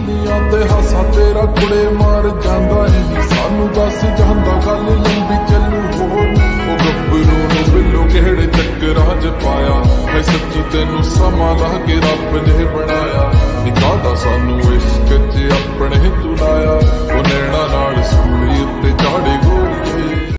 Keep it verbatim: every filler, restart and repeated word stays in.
ਬੋਲੀਆਂ ਤੇ ਹਾਸਾ ਤੇਰਾ ਕੁੜੇ ਮਾਰ ਜਾਂਦਾ ਨੀ। ਸਾਨੂੰ ਦੱਸ ਜਾਂਦਾ ਗੱਲ ਲੰਬੀ ਚੱਲੂ ਹੋਰ ਉਹ ਗੱਭਰੂ ਨੂੰ ਬਿੱਲੋ ਕਿਹੜੇ ਚੱਕਰਾਂ 'ਚ ਪਾਇਆ ਹੈ। ਸੱਚੀ ਤੈਨੂੰ ਸਮਾਂ ਲਾ ਕੇ ਰੱਬ ਨੇ ਬਣਾਇਆ ਨੀ। ਕਾਹਦਾ ਸਾਨੂੰ ਇਸ਼ਕ